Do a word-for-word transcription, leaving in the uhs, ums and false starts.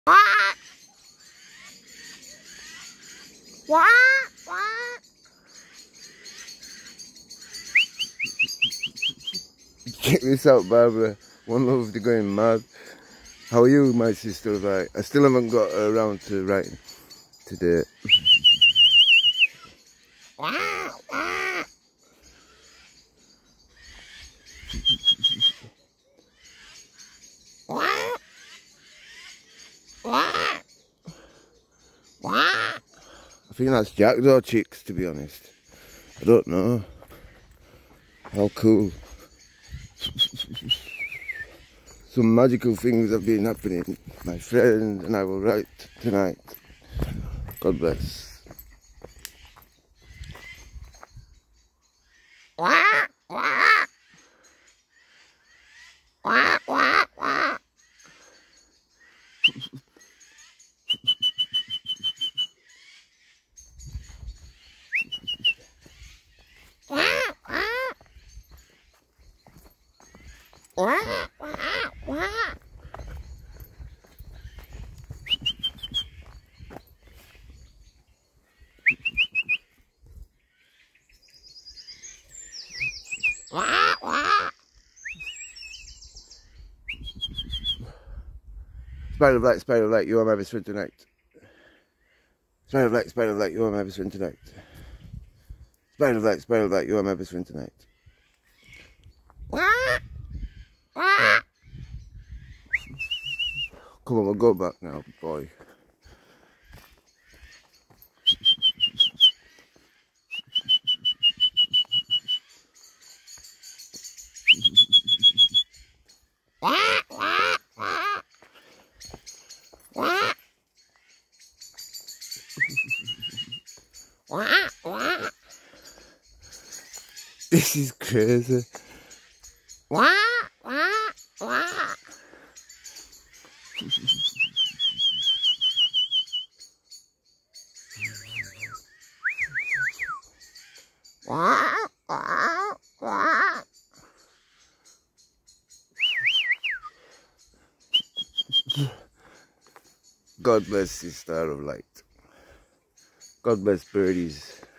What? What? What? Check this out, Barbara. One love, they're going mad. How are you, my sister? Right, I still haven't got around to writing today. What? What? What? What? What? I think that's jackdaw chicks, to be honest. I don't know. How cool. Some magical things have been happening. My friend and I will write tonight. God bless. What? What? What? What? What? What? What? What? What? What? What? Spider of light, spider of light, you are my best friend tonight. Spider of light, spider of light, you are my best friend tonight. Spider of light, spider of light, you are my best friend tonight. What? What? Come on, we'll go back now, boy. What? What? What? What? What? What? This is crazy. What? What? What? What? What? What? God bless this star of light. God bless birdies.